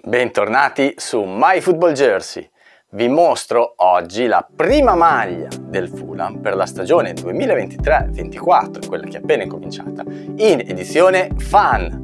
Bentornati su My Football Jersey. Vi mostro oggi la prima maglia del Fulham per la stagione 2023-24, quella che è appena incominciata, in edizione Fan.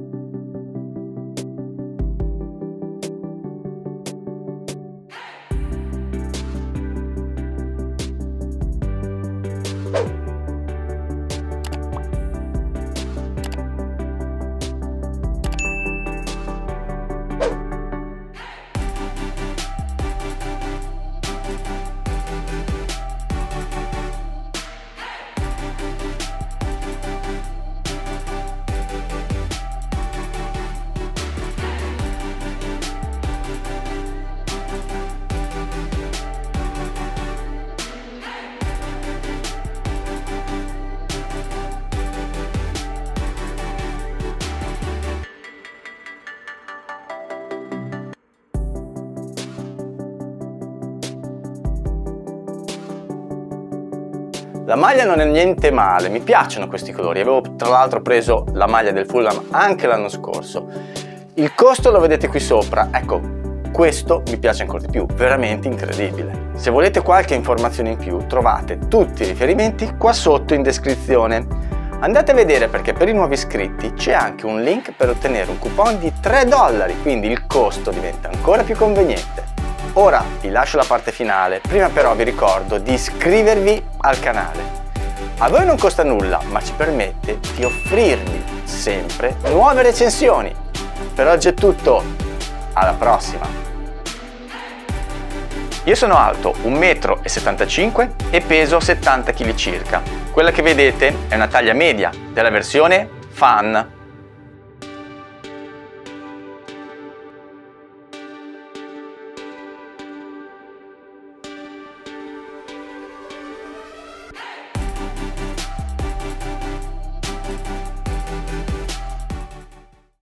La maglia non è niente male, mi piacciono questi colori, avevo tra l'altro preso la maglia del Fulham anche l'anno scorso. Il costo lo vedete qui sopra, ecco, questo mi piace ancora di più, veramente incredibile. Se volete qualche informazione in più trovate tutti i riferimenti qua sotto in descrizione. Andate a vedere perché per i nuovi iscritti c'è anche un link per ottenere un coupon di $3, quindi il costo diventa ancora più conveniente. Ora vi lascio la parte finale, prima però vi ricordo di iscrivervi al canale. A voi non costa nulla, ma ci permette di offrirvi sempre nuove recensioni. Per oggi è tutto, alla prossima! Io sono alto 1,75 m e peso 70 kg circa. Quella che vedete è una taglia media della versione Fan.